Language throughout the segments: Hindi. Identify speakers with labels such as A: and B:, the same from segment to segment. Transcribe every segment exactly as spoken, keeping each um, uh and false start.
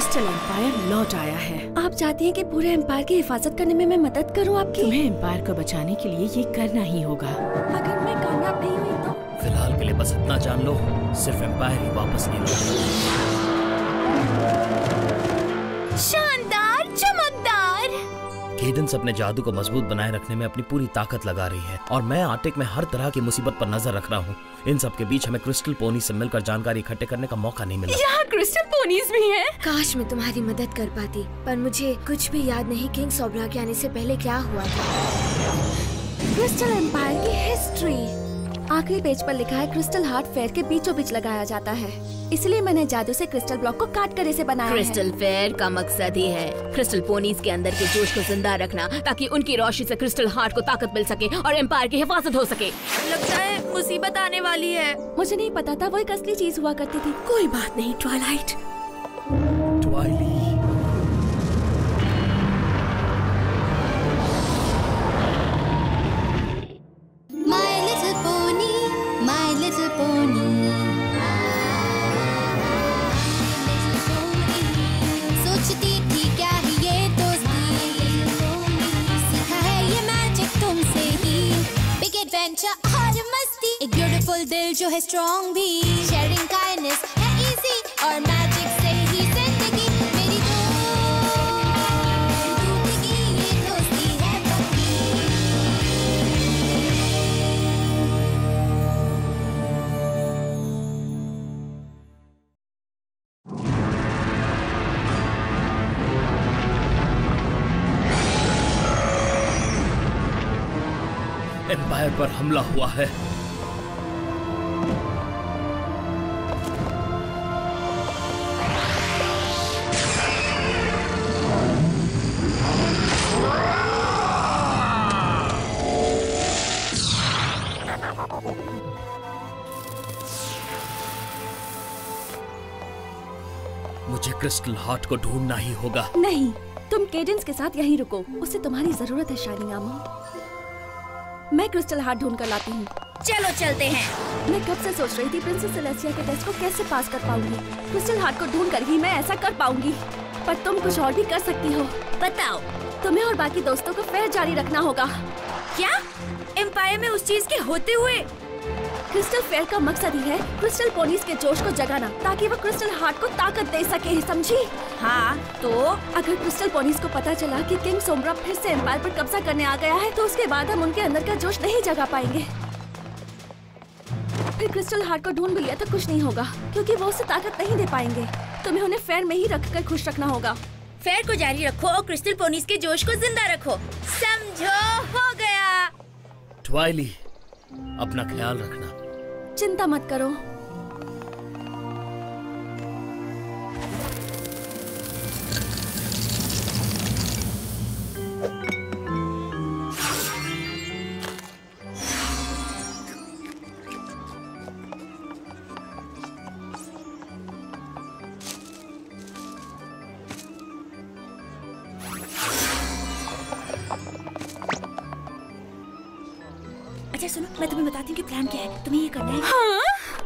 A: क्रिस्टल एम्पायर लौट आया है।
B: आप चाहती हैं कि पूरे एम्पायर की हिफाजत करने में मैं मदद करूं आपकी?
A: तुम्हें एम्पायर को बचाने के लिए ये करना ही होगा।
B: अगर मैं कामयाब नहीं हुई तो?
C: फिलहाल के लिए बस इतना जान लो, सिर्फ एम्पायर ही वापस नहीं लौटेगा।
B: शानदार, चमकदार।
C: केडेंस अपने जादू को मजबूत बनाए रखने में अपनी पूरी ताकत लगा रही है और मैं आर्टिक में हर तरह की मुसीबत पर नजर रख रहा हूँ। इन सब के बीच हमें क्रिस्टल पोनी से मिलकर जानकारी इकट्ठे करने का मौका नहीं मिला।
B: यहाँ क्रिस्टल पोनीज भी हैं। काश मैं तुम्हारी मदद कर पाती, पर मुझे कुछ भी याद नहीं किंग सोब्रा के आने से पहले क्या हुआ था। क्रिस्टल एम्पायर की हिस्ट्री। आखिरी पेज पर लिखा है क्रिस्टल हार्ट फेयर के बीचों बीच लगाया जाता है, इसलिए मैंने जादू से क्रिस्टल ब्लॉक को काट कर इसे बनाया
D: क्रिस्टल
B: है।
D: फेयर का मकसद ही है क्रिस्टल पोनीज के अंदर के जोश को जिंदा रखना, ताकि उनकी रोशनी से क्रिस्टल हार्ट को ताकत मिल सके और एम्पायर की हिफाजत हो सके।
B: लगता है मुसीबत आने वाली है। मुझे नहीं पता था वो एक असली चीज हुआ करती थी। कोई बात नहीं Twilight.
C: Twily.
E: My little pony, my little pony. सोचती थी क्या है ये दोस्ती, सीखा है ये मैजिक तुमसे ही। बिग एडवेंचर और मस्ती, एक ब्यूटीफुल दिल जो है स्ट्रॉन्ग भी। शेयरिंग काइंडनेस है इजी और मैजिक से ही जिंदगी मेरी दोस्ती, ये दोस्ती है पक्की।
C: एम्पायर पर हमला हुआ है। मुझे क्रिस्टल हार्ट को ढूंढना ही होगा।
B: नहीं, तुम केडेंस के साथ यहीं रुको, उसे तुम्हारी जरूरत है शाइनिंग आर्मर। मैं क्रिस्टल हार्ट ढूंढ कर लाती हूँ।
D: चलो चलते हैं।
B: मैं कब से सोच रही थी प्रिंसेस सेलेस्टिया के टेस्ट को कैसे पास कर पाऊंगी। क्रिस्टल हार्ट को ढूंढ कर ही मैं ऐसा कर पाऊंगी, पर तुम कुछ और भी कर सकती हो।
D: बताओ।
B: तुम्हें और बाकी दोस्तों को फेयर जारी रखना होगा।
D: क्या एम्पायर में उस चीज के होते हुए?
B: क्रिस्टल फेयर का मकसद ही है क्रिस्टल पोनीज के जोश को जगाना, ताकि वो क्रिस्टल हार्ट को ताकत दे सके, समझी?
D: हाँ, तो
B: अगर क्रिस्टल पोनीज को पता चला कि किंग सोम्ब्रा फिर से एम्पायर पर कब्जा करने आ गया है, तो उसके बाद हम उनके अंदर का जोश नहीं जगा पाएंगे। फिर क्रिस्टल हार्ट को ढूंढ भी लिया तो कुछ नहीं होगा, क्योंकि वो उसे ताकत नहीं दे पाएंगे। तुम्हें उन्हें फेयर में ही रखकर खुश रखना होगा।
D: फेयर को जारी रखो और क्रिस्टल पोनीज के जोश को जिंदा रखो। समझो? हो गया।
C: ट्वाइली, अपना ख्याल रखना।
B: चिंता मत करो।
D: अच्छा सुनो, मैं तुम्हें बताती हूँ कि प्लान क्या है। तुम्हें ये करना है।
F: हाँ?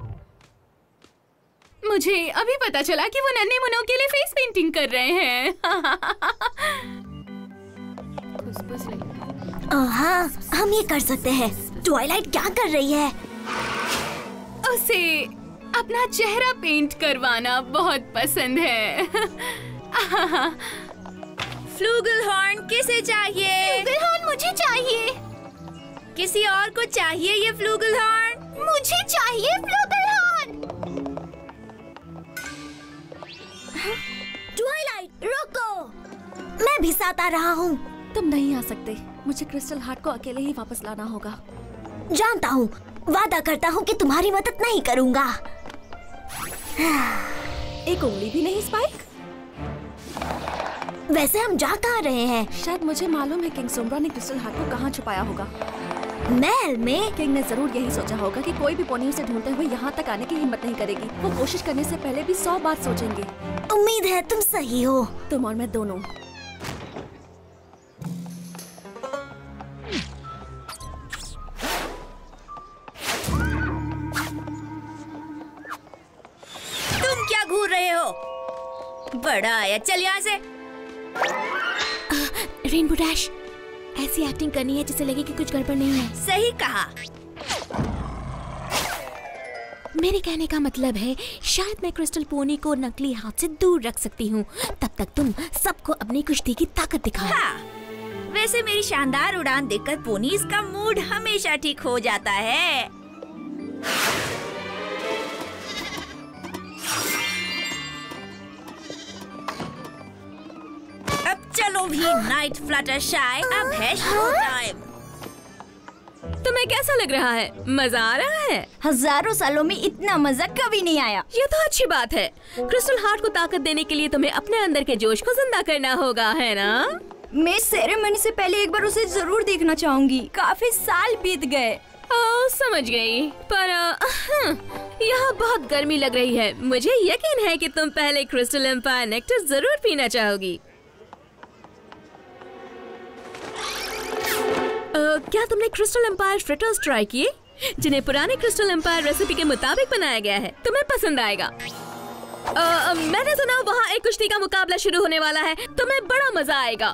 F: मुझे अभी पता चला कि वो नन्हे मुन्नों के लिए फेस पेंटिंग कर रहे हैं।
D: हाँ, हम ये कर सकते हैं। ट्वाइलाइट क्या कर रही है?
F: उसे अपना चेहरा पेंट करवाना बहुत पसंद है।
D: फ्लूगलहॉर्न किसे चाहिए?
F: फ्लूगलहॉर्न मुझे चाहिए।
D: किसी और को चाहिए ये फ्लूगलहॉर्न?
F: मुझे चाहिए फ्लूगलहॉर्न।
D: ट्वाइलाइट रुको, मैं भी साथ आ रहा हूँ।
B: तुम नहीं आ सकते, मुझे क्रिस्टल हार्ट को अकेले ही वापस लाना होगा।
D: जानता हूँ, वादा करता हूँ कि तुम्हारी मदद नहीं करूँगा।
B: एक उंगली भी नहीं स्पाइक।
D: वैसे हम जा कहाँ रहे हैं?
B: शायद मुझे मालूम है किंग सोम्ब्रा ने क्रिस्टल हार्ट को कहाँ छुपाया होगा।
D: महल में?
B: किंग ने जरूर यही सोचा होगा कि कोई भी पोनी उसे ढूंढते हुए यहाँ तक आने की हिम्मत नहीं करेगी। वो कोशिश करने से पहले भी सौ बार सोचेंगे।
D: उम्मीद है तुम सही हो।
B: तुम और मैं दोनों।
D: तुम क्या घूर रहे हो?
G: बड़ा आया, चल यहाँ से।
D: रेनबो डैश, ऐसी एक्टिंग करनी है जिससे लगे कि कुछ गड़बड़ नहीं है।
G: सही कहा।
D: मेरे कहने का मतलब है शायद मैं क्रिस्टल पोनी को नकली हाथ से दूर रख सकती हूँ। तब तक तुम सबको अपनी कुश्ती की ताकत दिखाओ।
G: हाँ, वैसे मेरी शानदार उड़ान देखकर पोनीज का मूड हमेशा ठीक हो जाता है। अब चलो भी नाइट फ्लटरशाई, अब है शो टाइम।
D: तुम्हें कैसा लग रहा है? मजा आ रहा है?
H: हजारों सालों में इतना मजा कभी नहीं आया।
D: ये तो अच्छी बात है। क्रिस्टल हार्ट को ताकत देने के लिए तुम्हें अपने अंदर के जोश को जिंदा करना होगा, है ना?
H: मैं सेरेमनी से पहले एक बार उसे जरूर देखना चाहूंगी। काफी साल बीत गए।
D: ओह, समझ गई। पर यहाँ बहुत गर्मी लग रही है। मुझे यकीन है कि तुम पहले क्रिस्टल एम्पायर नेक्टर जरूर पीना चाहोगी। Uh, क्या तुमने क्रिस्टल एम्पायर फ्रिटर्स ट्राई किए, जिन्हें पुराने क्रिस्टल एम्पायर रेसिपी के मुताबिक बनाया गया है? तुम्हें पसंद आएगा। uh, मैंने सुना वहाँ एक कुश्ती का मुकाबला शुरू होने वाला है। तुम्हें बड़ा मजा आएगा।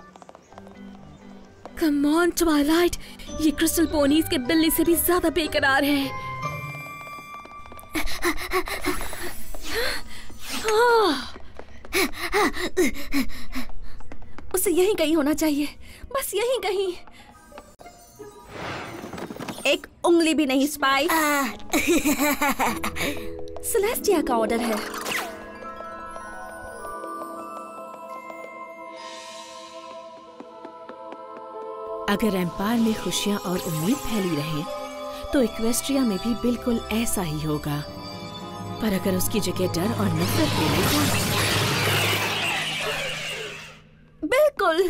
D: कम ऑन ट्वाइलाइट, ये क्रिस्टल पोनीज के बिल्ली से भी ज्यादा बेकरार है।
B: उसे यहीं कहीं होना चाहिए, बस यहीं कहीं। एक उंगली भी नहीं स्पाई। सेलेस्टिया का ऑर्डर है।
A: अगर एम्पायर में खुशियां और उम्मीद फैली रहे तो इक्वेस्ट्रिया में भी बिल्कुल ऐसा ही होगा। पर अगर उसकी जगह डर और नफरत ले लेगा,
B: बिल्कुल।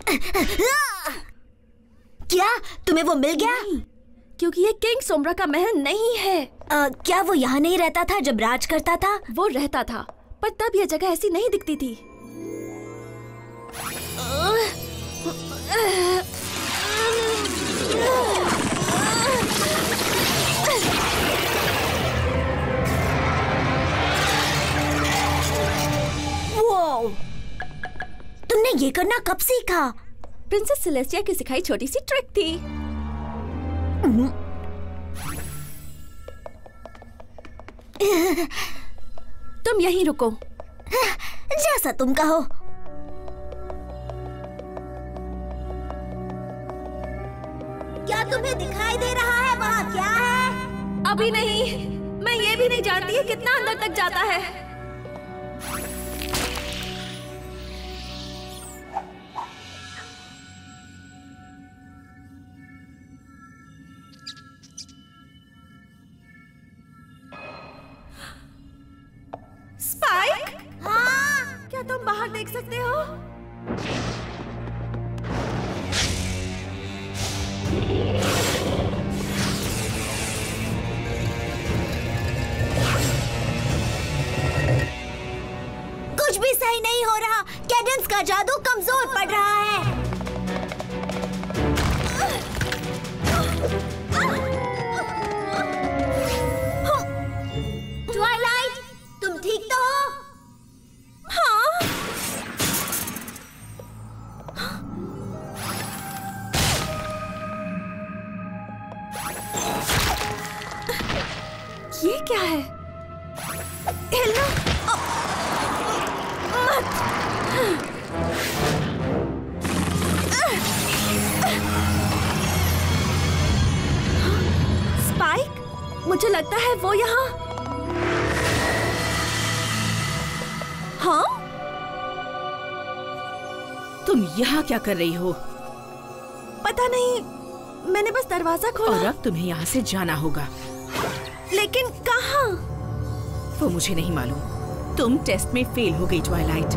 H: क्या तुम्हें वो मिल गया?
B: नहीं, क्योंकि ये किंग सोम्ब्रा का महल नहीं है।
H: आ, क्या वो यहाँ नहीं रहता था जब राज करता था?
B: वो रहता था, पर तब ये जगह ऐसी नहीं दिखती थी।
H: वो तुमने ये करना कब सीखा?
B: प्रिंसेस सेलेस्टिया की सिखाई छोटी सी ट्रिक थी। तुम यहीं रुको।
H: जैसा तुम कहो। क्या तुम्हें दिखाई दे रहा है वहाँ क्या है?
B: अभी नहीं। मैं ये भी नहीं जानती है कितना अंदर तक जाता है। स्पाइक?
H: हाँ?
B: क्या तुम बाहर देख सकते हो?
H: कुछ भी सही नहीं हो रहा। कैडेंस का जादू कमजोर पड़ रहा है। ट्वाइलाइट, तुम ठीक तो हो?
B: हाँ। ये क्या है? हिलना मत। स्पाइक, मुझे लगता है वो यहाँ। हाँ?
A: तुम यहाँ क्या कर रही हो?
B: पता नहीं, मैंने बस दरवाजा खोला।
A: और अब तुम्हें यहाँ से जाना होगा।
B: लेकिन कहाँ?
A: वो मुझे नहीं मालूम। तुम टेस्ट में फेल हो गई ट्वाइलाइट।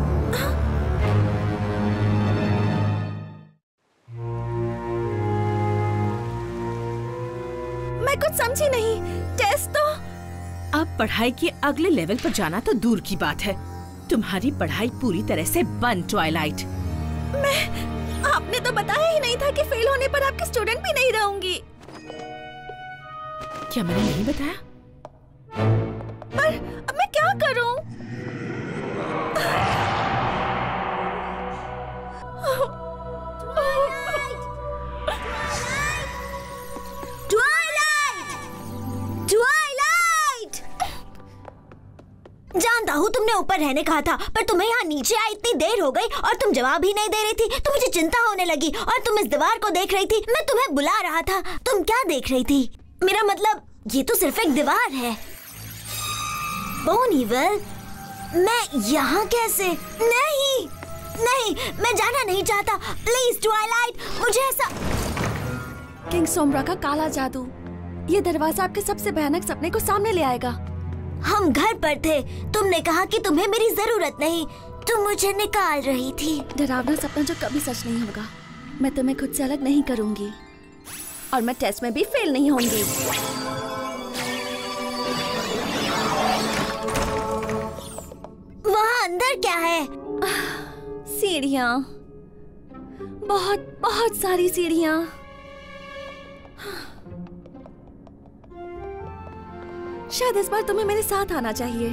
B: मैं कुछ समझी नहीं। टेस्ट तो
A: अब पढ़ाई के अगले लेवल पर जाना तो दूर की बात है। तुम्हारी पढ़ाई पूरी तरह से बंद ट्वाइलाइट।
B: मैं आपने तो बताया ही नहीं था कि फेल होने पर आपकी स्टूडेंट भी नहीं रहूंगी।
A: क्या मैंने नहीं बताया?
B: पर अब मैं क्या करूं?
H: ऊपर रहने कहा था, पर तुम्हें यहाँ नीचे आई इतनी देर हो गई और तुम जवाब ही नहीं दे रही थी, तो मुझे चिंता होने लगी। और तुम इस दीवार को देख रही थी, मैं तुम्हें बुला रहा था। तुम क्या देख रही थी? मेरा मतलब ये तो सिर्फ एक दीवार है। बोनीवेल, मैं यहाँ कैसे? नहीं नहीं, मैं जाना नहीं चाहता। प्लीज ट्वाइलाइट, मुझे ऐसा।
B: किंग सोमरा का काला जादू, ये दरवाजा आपके सबसे भयानक सपने को सामने ले आएगा।
H: हम घर पर थे, तुमने कहा कि तुम्हें मेरी जरूरत नहीं, तुम मुझे निकाल रही थी।
B: डरावना सपना जो कभी सच नहीं होगा। मैं तुम्हें खुद से अलग नहीं करूंगी और मैं टेस्ट में भी फेल नहीं होंगी।
H: वहाँ अंदर क्या है?
B: सीढ़ियाँ, बहुत बहुत सारी सीढ़ियाँ। शायद इस बार तुम्हें मेरे साथ आना चाहिए।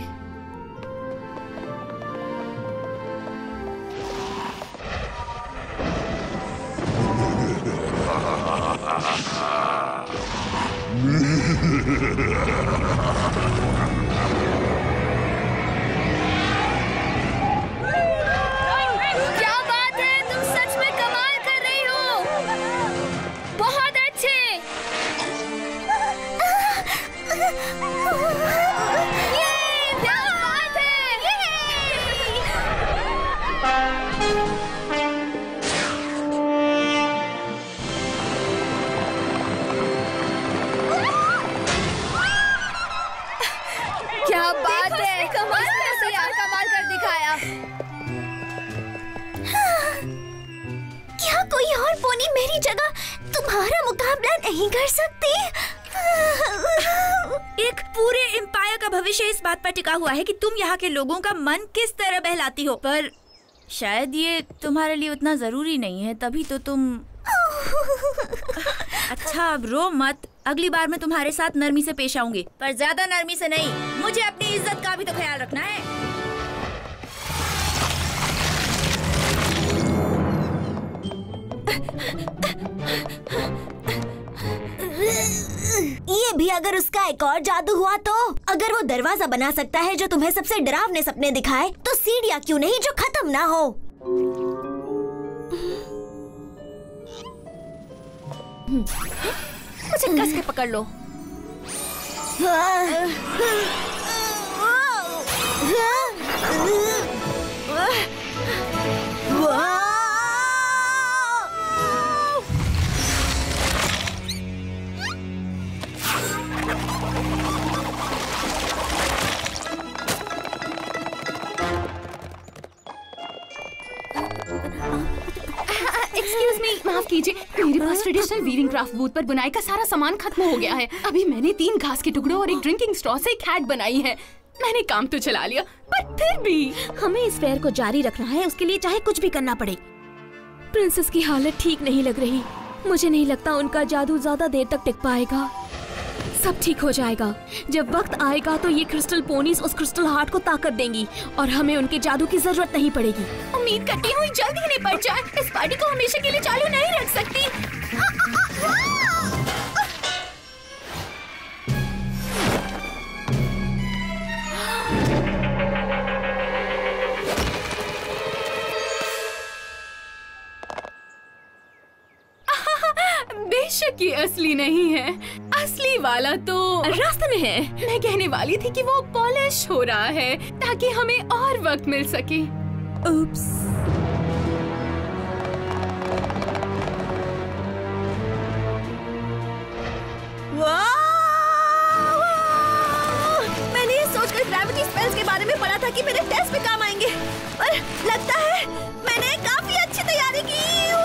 D: क्या बात है, तुम सच में कमाल कर रही हो। बहुत अच्छे। ये क्या बात है। क्या बात है, कमाल कैसे यार, कमाल कर दिखाया।
H: क्या कोई और पोनी मेरी जगह तुम्हारा मुकाबला नहीं कर सकती?
G: एक पूरे एम्पायर का भविष्य इस बात पर टिका हुआ है कि तुम यहाँ के लोगों का मन किस तरह बहलाती हो, पर शायद ये तुम्हारे लिए उतना जरूरी नहीं है, तभी तो तुम। अच्छा अब रो मत, अगली बार मैं तुम्हारे साथ नरमी से पेश आऊंगी, पर ज्यादा नरमी से नहीं। मुझे अपनी इज्जत का भी तो ख्याल रखना है।
H: ये भी अगर उसका एक और जादू हुआ तो? अगर वो दरवाजा बना सकता है जो तुम्हें सबसे डरावने सपने दिखाए, तो सीढ़ियाँ क्यों नहीं जो खत्म ना हो?
B: मुझे कस के पकड़ लो।
F: एक्सक्यूज मी, माफ कीजिए, मेरे पास ट्रेडिशनल वीविंग क्राफ्ट बूथ पर बुनाई का सारा सामान खत्म हो गया है। अभी मैंने तीन घास के टुकड़ों और एक ड्रिंकिंग स्ट्रॉ से एक हैट बनाई है। मैंने काम तो चला लिया, पर फिर भी
D: हमें इस फेयर को जारी रखना है, उसके लिए चाहे कुछ भी करना पड़े। प्रिंसेस की हालत ठीक नहीं लग रही। मुझे नहीं लगता उनका जादू ज्यादा देर तक टिक पाएगा। सब ठीक हो जाएगा। जब वक्त आएगा तो ये क्रिस्टल पोनीज उस क्रिस्टल हार्ट को ताकत देंगी और हमें उनके जादू की जरूरत नहीं पड़ेगी।
F: उम्मीद करती हूँ जल्दी ही निपट जाए। इस पार्टी को हमेशा के लिए चालू नहीं रख सकती। बेशक ये असली नहीं है, असली वाला तो रास्ते में है। मैं कहने वाली थी कि वो पॉलिश हो रहा है ताकि हमें और वक्त मिल सके। उप्स।
B: मैंने ये सोचकर ग्रेविटी स्पेल्स के बारे में पढ़ा था कि मेरे टेस्ट में काम आएंगे, पर लगता है मैंने काफी अच्छी तैयारी की।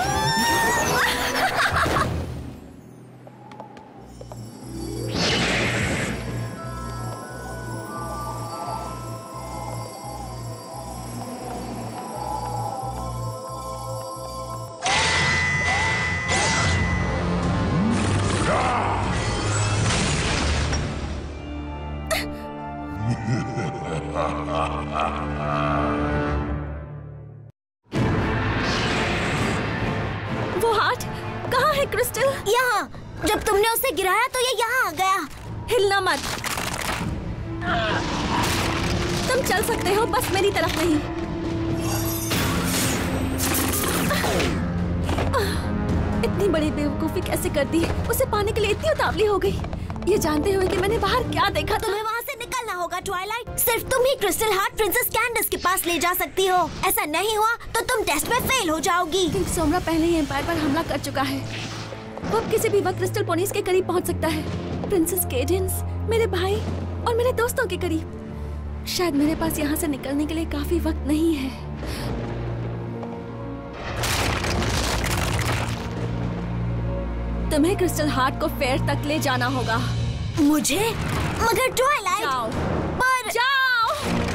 D: वो हार्ट कहाँ है क्रिस्टल?
H: यहाँ। जब तुमने उसे गिराया तो ये यहाँ आ गया।
B: हिलना मत।
D: तुम चल सकते हो, बस मेरी तरफ नहीं। इतनी बड़ी बेवकूफी कैसे कर दी? उसे पाने के लिए इतनी उतावली हो गई, ये जानते हुए कि मैंने बाहर क्या देखा।
H: तुम्हें वहाँ से निकलना होगा ट्वाइलाइट। सिर्फ तुम ही क्रिस्टल हार्ट प्रिंसेस कैंडिस के पास ले जा सकती हो। ऐसा नहीं हुआ तो तुम टेस्ट में फेल हो जाओगी।
D: किंग सोमरा पहले ही एम्पायर पर हमला कर चुका है। वो अब किसी भी वक्त क्रिस्टल पोनीज के करीब पहुंच सकता है। प्रिंसेस केडेंस, मेरे भाई और मेरे दोस्तों के करीब। शायद मेरे पास यहाँ से निकलने के लिए काफी वक्त नहीं है। तुम्हें क्रिस्टल हार्ट को फेयर तक ले जाना होगा।
H: मुझे? मगर ट्वाइलाइट।
D: जाओ,
H: पर
D: जाओ।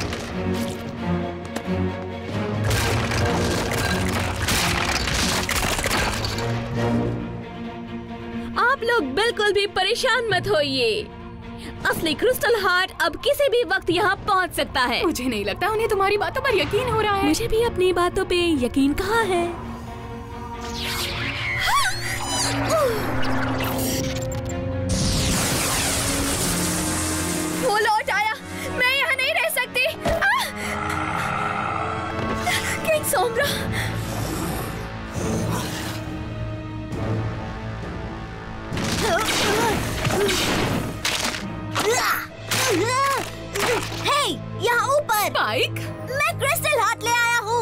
D: आप लोग बिल्कुल भी परेशान मत होइए। असली क्रिस्टल हार्ट अब किसी भी वक्त यहाँ पहुँच सकता है।
F: मुझे नहीं लगता उन्हें तुम्हारी बातों पर यकीन हो रहा है।
D: मुझे भी अपनी बातों पे यकीन कहाँ है। वो लौट आया। मैं यहाँ नहीं रह सकती। किंग सोमरा।
H: हे, यहाँ ऊपर।
F: स्पाइक,
H: मैं क्रिस्टल हार्ट ले आया हूँ।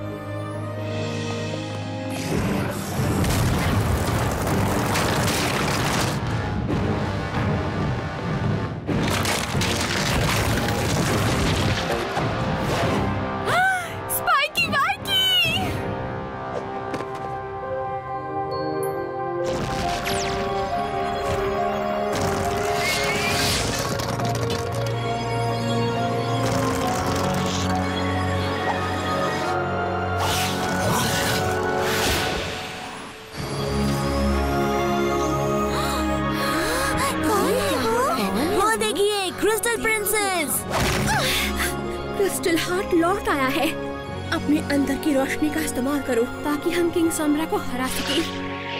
F: Spikey Wikey.
H: वो देखिए, क्रिस्टल प्रिंसेस।
D: क्रिस्टल हार्ट लौट आया है। अपने अंदर की रोशनी का इस्तेमाल करो ताकि हम किंग सोमरा को हरा सकें।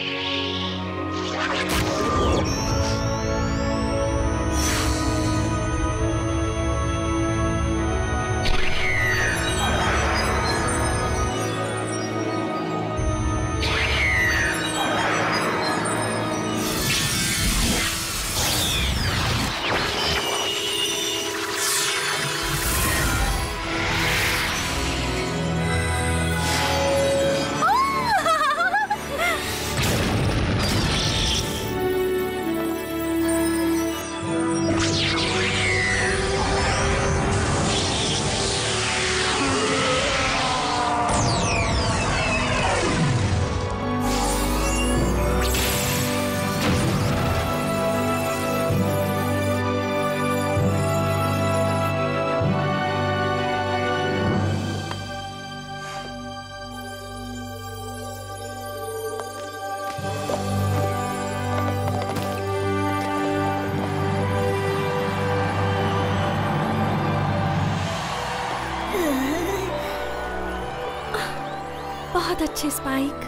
D: बहुत अच्छे स्पाइक।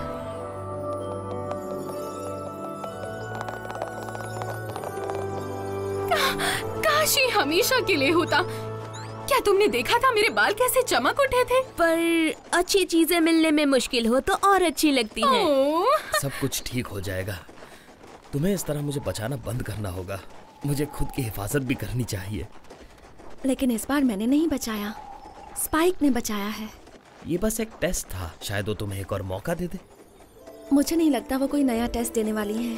F: काश ये हमेशा के लिए होता। क्या तुमने देखा था मेरे बाल कैसे चमक उठे थे?
D: पर अच्छी चीजें मिलने में मुश्किल हो तो और अच्छी लगती है।
C: सब कुछ ठीक हो जाएगा। तुम्हें इस तरह मुझे बचाना बंद करना होगा। मुझे खुद की हिफाजत भी करनी चाहिए।
D: लेकिन इस बार मैंने नहीं बचाया, स्पाइक ने बचाया है।
C: ये बस एक टेस्ट था, शायद वो तुम्हें एक और मौका दे दे।
D: मुझे नहीं लगता वो कोई नया टेस्ट देने वाली है।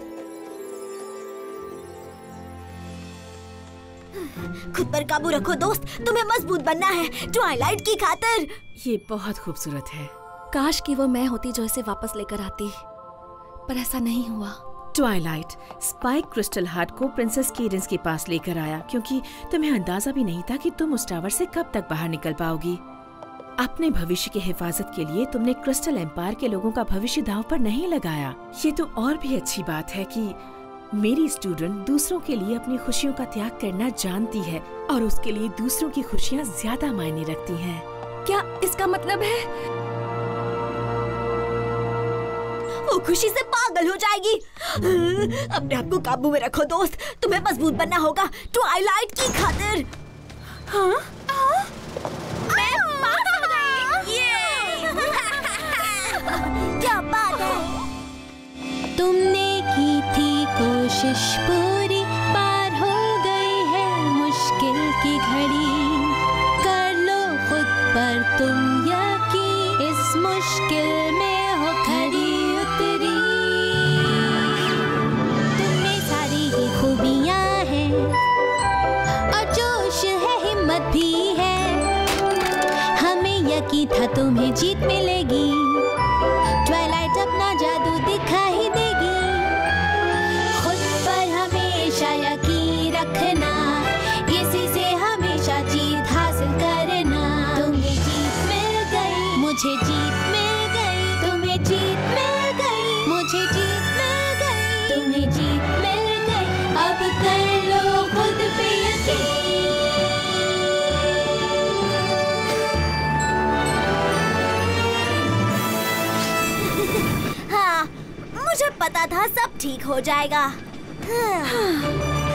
H: खुद पर काबू रखो दोस्त, तुम्हें मजबूत बनना है ट्वाइलाइट की खातिर।
A: ये बहुत खूबसूरत है।
D: काश कि वो मैं होती जो इसे वापस लेकर आती, पर ऐसा नहीं हुआ।
A: ट्वाइलाइट, स्पाइक क्रिस्टल हार्ट को प्रिंसेस केडेंस के पास लेकर आया क्योंकि तुम्हें अंदाजा भी नहीं था कि तुम उस टावर से कब तक बाहर निकल पाओगी। अपने भविष्य की हिफाजत के लिए तुमने क्रिस्टल एम्पायर के लोगों का भविष्य दांव पर नहीं लगाया। ये तो और भी अच्छी बात है कि मेरी स्टूडेंट दूसरों के लिए अपनी खुशियों का त्याग करना जानती है और उसके लिए दूसरों की खुशियाँ ज्यादा मायने रखती हैं।
D: क्या इसका मतलब है
H: वो खुशी से पागल हो जाएगी? अपने आप को काबू में रखो दोस्त, तुम्हें मजबूत बनना होगा ट्वाइलाइट की खातिर।
F: हाँ?
G: मैं पास हो गई। ये
H: क्या बात है।
E: तुमने की थी कोशिश पूरी, पार हो गई है मुश्किल की घड़ी। कर लो खुद पर तुम यकीन, इस मुश्किल में हो खड़ी उतरी। तुममें सारी ही खूबियाँ हैं और जोश है, हिम्मत भी है। हमें यकीन था तुम्हें जीत मिलेगी। ट्वाइलाइट अपना जादू दिखा ही देगी। खुद पर हमेशा यकीन रखना, इसी से हमेशा जीत हासिल करना। तुम्हें जीत मिल गई, मुझे जीत मिल गई। तुम्हें जीत मिल गई, मुझे जीत मिल गई। तुम्हें जीत मिल गई, अब कर लो खुद पे यकीन।
H: हाँ, मुझे पता था सब ठीक हो जाएगा। हाँ।